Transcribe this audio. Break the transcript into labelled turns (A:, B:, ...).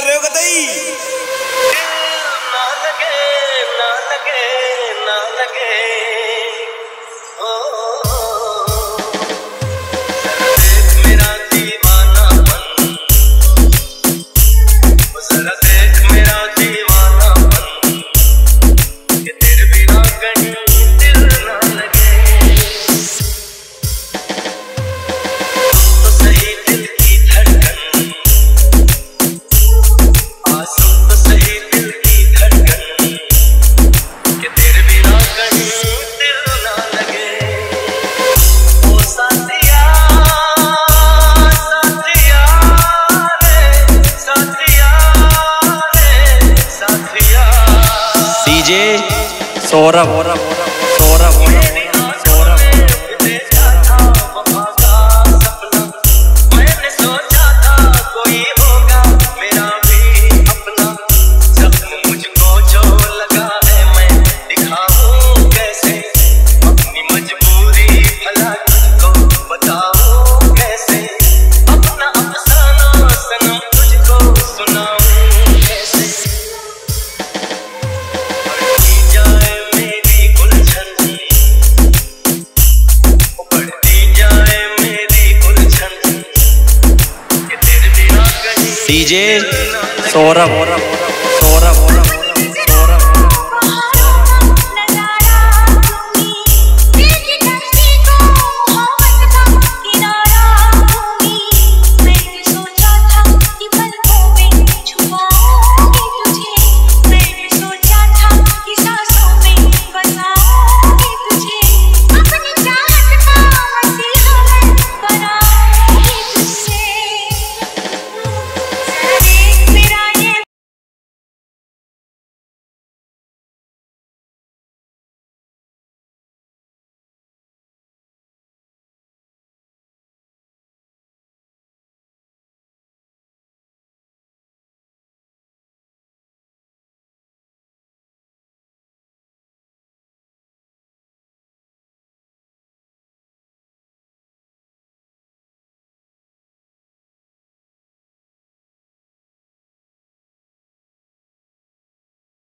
A: रहे हो कतई।
B: ना लगे ना लगे ना लगे ओ देख मेरा दीवानापन, जरा देख मेरा दीवानापन कि तेरे बिना कहीं दिल ना लगे। तो सही दिल की धड़कन, आंसू तो सही दिल की धड़कन कि तेरे बिना कहीं दिल ना लगे। ओ साथिया साथिया रे साथिया रे साथिया।
C: डीजे सौरभ सौरभ
B: देखा था वफा का सपना, मैंने सोचा था कोई होगा मेरा भी अपना। जख्म मुझको जो लगा है मैं दिखाऊं कैसे, अपनी मजबूरी भला तुझको बताऊं कैसे, अपना अफसाना सनम तुझको सुनाऊं कैसे। बढ़ती जाए मेरी उलझन, बढ़ती जाए मेरी उलझन कि तेरे बिना कहीं
C: डीजे
B: दिल ना लगे।
C: सौरभ